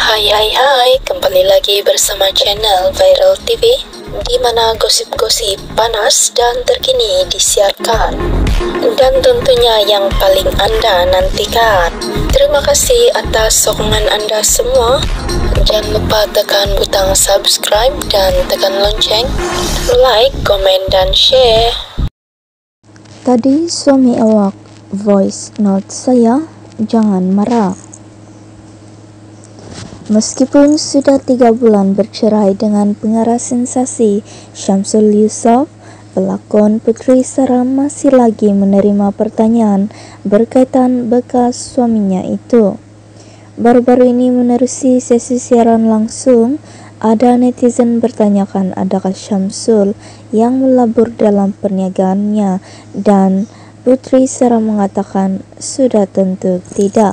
Hai, kembali lagi bersama channel Viral TV, di mana gosip-gosip panas dan terkini disiarkan, dan tentunya yang paling Anda nantikan. Terima kasih atas sokongan Anda semua. Jangan lupa tekan butang subscribe dan tekan lonceng, like, komen, dan share. Tadi suami awak voice note saya, jangan marah. Meskipun sudah 3 bulan bercerai dengan pengarah sensasi Syamsul Yusof, pelakon Putri Sarah masih lagi menerima pertanyaan berkaitan bekas suaminya itu. Baru-baru ini menerusi sesi siaran langsung, ada netizen bertanyakan adakah Syamsul yang melabur dalam perniagaannya, dan Putri Sarah mengatakan sudah tentu tidak.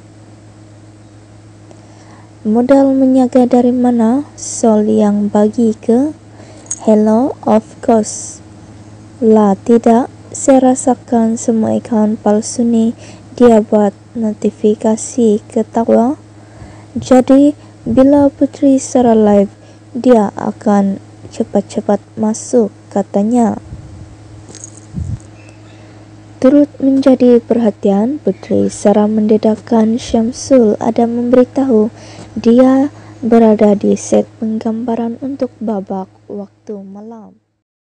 Modal menyaga dari mana? Sol yang bagi ke? Hello, of course. Lah tidak, saya rasakan semua account palsu nih dia buat notifikasi ketawa. Jadi bila Putri Sarah live, dia akan cepat-cepat masuk, katanya. Turut menjadi perhatian, Putri Sarah mendedahkan Syamsul ada memberitahu dia berada di set penggambaran untuk babak waktu malam.